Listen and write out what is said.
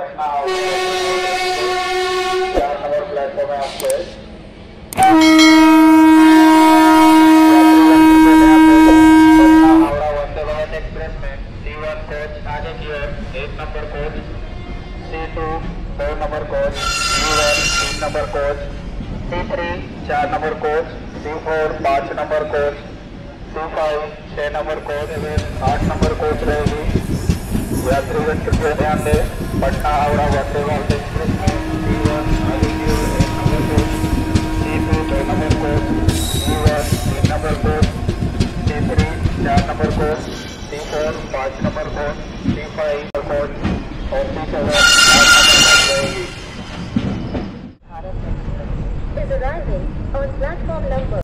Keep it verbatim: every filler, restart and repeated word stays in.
पटना चार number platform है आपके हावड़ा वंदे भारत एक्सप्रेस में सी वन कोच आगे की ओर एक नंबर कोच, सी टू दो नंबर कोच, सी वन तीन नंबर कोच, सी थ्री चार नंबर कोच, सी फोर पाँच नंबर कोच, सी फाइव छः नंबर कोच, आठ नंबर कोच रहेगी। यात्रीगण कृपया ध्यान दें, पटना हावड़ा वंदे भारत एक्सप्रेस में सी वन आगे की ओर एक नंबर कोच, सी टू दो नंबर कोच, सी वन तीन नंबर कोच, सी थ्री चार नंबर कोच, सी फोर पाँच number coach, C five coach और सी सेवन आठ नंबर कोच रहेगी। Is arriving on platform number